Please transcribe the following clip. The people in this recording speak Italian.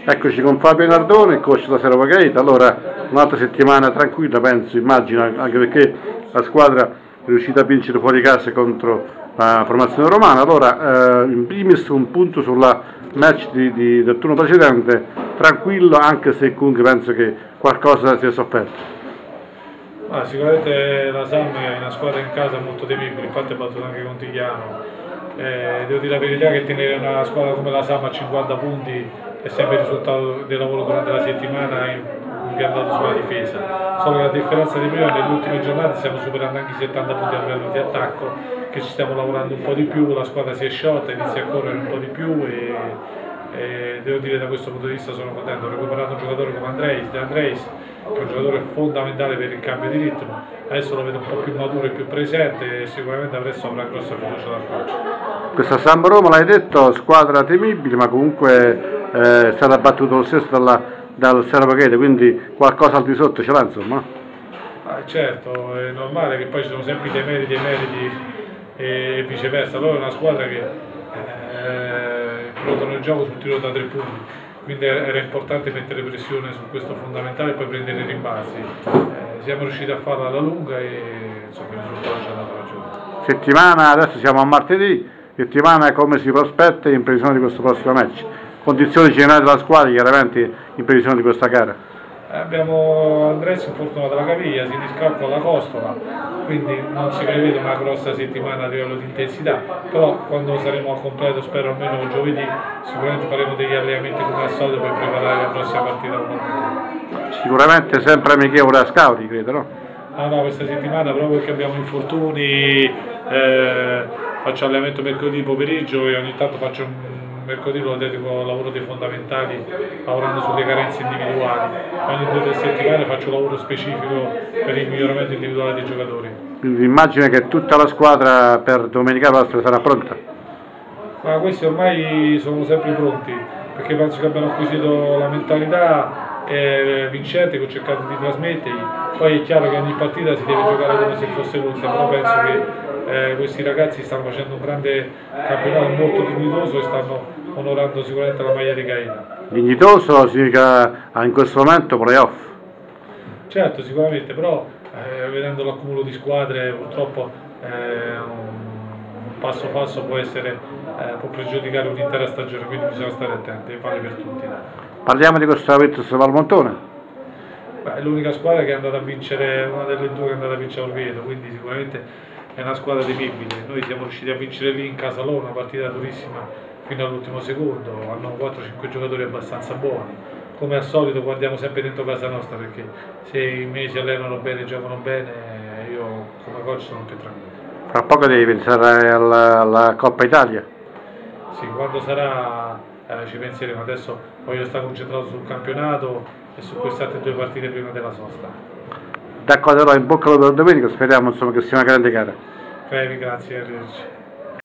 Eccoci con Fabio Nardone, coach della Serova Gate. Allora, un'altra settimana tranquilla, penso, immagino, anche perché la squadra è riuscita a vincere fuori casa contro la formazione romana. Allora, in primis un punto sulla match del turno precedente, tranquillo, anche se comunque penso che qualcosa sia sofferto. Sicuramente la Sam è una squadra in casa molto temibile, infatti ha battuto anche Contigliano. Devo dire la verità che tenere una squadra come la Sam a 50 punti è sempre il risultato del lavoro durante la settimana impiantato sulla difesa. Solo che la differenza di prima, nelle ultime giornate stiamo superando anche i 70 punti a livello di attacco, che ci stiamo lavorando un po' di più, la squadra si è sciolta, inizia a correre un po' di più e devo dire da questo punto di vista sono contento. Ho recuperato un giocatore come De Andreis, che è un giocatore fondamentale per il cambio di ritmo, adesso lo vedo un po' più maturo e più presente e sicuramente adesso avrà grossa fiducia dal coach. Questa Samp Roma, l'hai detto, squadra temibile, ma comunque è stata battuta lo stesso dal Serova Gate, quindi qualcosa al di sotto ce l'ha, insomma. Certo, è normale che poi ci sono sempre i demeriti e viceversa. Loro è una squadra che ruotano il gioco sul tiro da 3 punti, quindi era importante mettere pressione su questo fondamentale e poi prendere i rimbalzi. Siamo riusciti a farla alla lunga e insomma il risultato ci ha dato ragione. Settimana, adesso siamo a martedì, settimana come si prospetta in previsione di questo prossimo match? Condizioni generali della squadra chiaramente in previsione di questa gara. Abbiamo Andres infortunato alla caviglia, si riscalca la costola, quindi non si prevede una grossa settimana a livello di intensità, però quando saremo al completo, spero almeno giovedì, sicuramente faremo degli allenamenti come al solito per preparare la prossima partita con Monte. Sicuramente sempre amichevole a Scauti, credo, no? No, questa settimana proprio perché abbiamo infortuni, faccio allenamento mercoledì pomeriggio e ogni tanto faccio un mercoledì lo dedico al lavoro dei fondamentali, lavorando sulle carenze individuali. Ogni 2 o 3 settimane faccio un lavoro specifico per il miglioramento individuale dei giocatori. Quindi immagino che tutta la squadra per domenica prossima sarà pronta? Ma questi ormai sono sempre pronti, perché penso che abbiano acquisito la mentalità vincente che ho cercato di trasmettergli. Poi è chiaro che ogni partita si deve giocare come se fosse l'ultima, però penso che questi ragazzi stanno facendo un grande campionato molto dignitoso e stanno onorando sicuramente la maglia di Gaeta. Dignitoso significa in questo momento playoff? Certo, sicuramente, però vedendo l'accumulo di squadre purtroppo un passo passo può pregiudicare un'intera stagione, quindi bisogna stare attenti e vale per tutti. Parliamo di questa Virtus Valmontone. È l'unica squadra che è andata a vincere, una delle due che è andata a vincere Orvieto, quindi sicuramente è una squadra temibile. Noi siamo riusciti a vincere lì in casa loro, una partita durissima fino all'ultimo secondo, hanno 4-5 giocatori abbastanza buoni. Come al solito guardiamo sempre dentro casa nostra, perché se i miei si allenano bene e giocano bene, io come coach sono più tranquillo. Fra poco devi pensare alla Coppa Italia. Sì, quando sarà ci penseremo, adesso voglio stare concentrato sul campionato e su queste altre 2 partite prima della sosta. D'accordo, allora in bocca al lupo per domenica, speriamo insomma, che sia una grande gara. Grazie, arrivederci.